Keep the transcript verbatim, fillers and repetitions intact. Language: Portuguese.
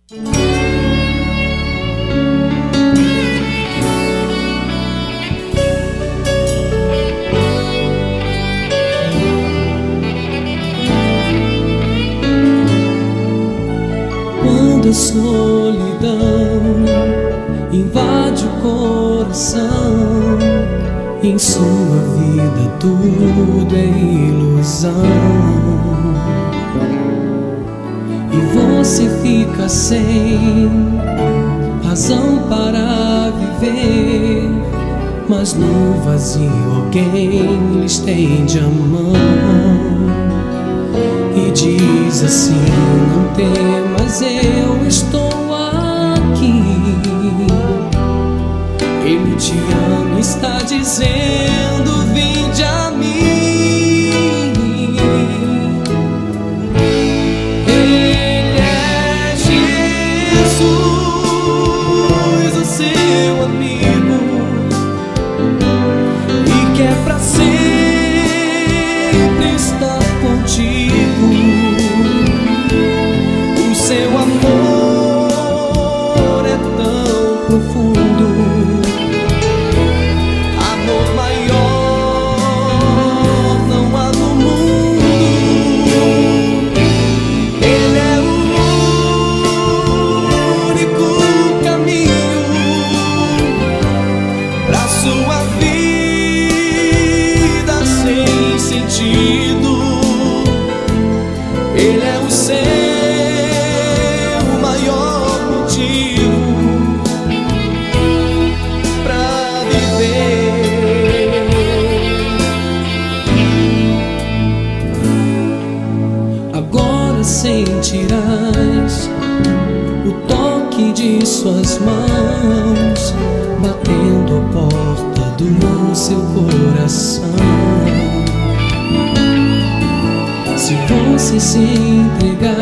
Quando a solidão invade o coração, em sua vida tudo é ilusão, e você fica sem razão para viver, mas no vazio alguém lhe estende a mão e diz assim: não temas, eu estou aqui. Ele te ama, está dizendo: vinde a mim. Ele é Jesus, o seu amigo, e quer pra sempre estar contigo. O seu amor é tão profundo, amor maior não há no mundo. Ele é o único caminho pra sua vida sem sentido. Ele é o seu maior motivo pra viver. Agora sentirás o toque de suas mãos batendo a porta do seu coração. Se você se entregar,